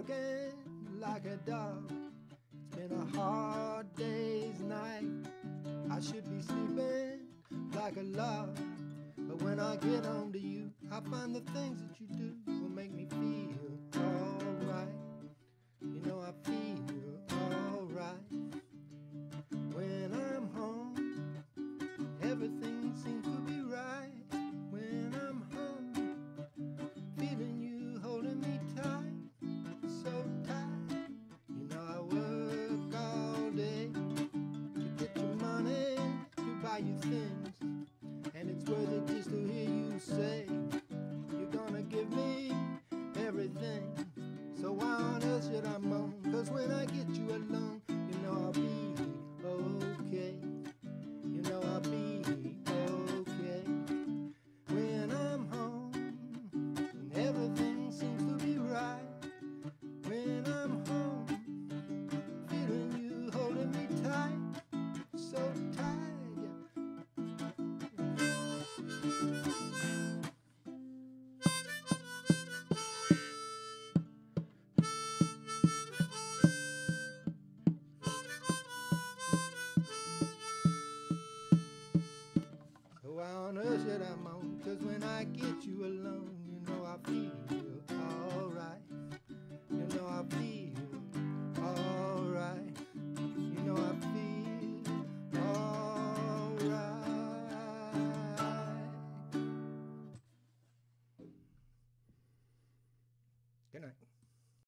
barking like a dog. It's been a hard day's night. I should be sleeping like a log, but when I get home to you, I find the things that you do will make me feel alright. You know I feel alright. When I'm home, everything seems to be right. When I'm home, feeling you holding me tight, so tight. You know I work all day to get your money, to buy you things, and it's worth it just to hear you say you're gonna give me everything. So why on earth should I moan? 'Cause when I get you alone, you know I'll be okay. You know I'll be okay. When I'm home, and everything seems to be right. When I'm home, feeling you holding me tight, so tight, yeah. So why on earth should I moan? 'Cause when I get you alone, you know I feel alright. You know I feel alright. You know I feel alright. Good night.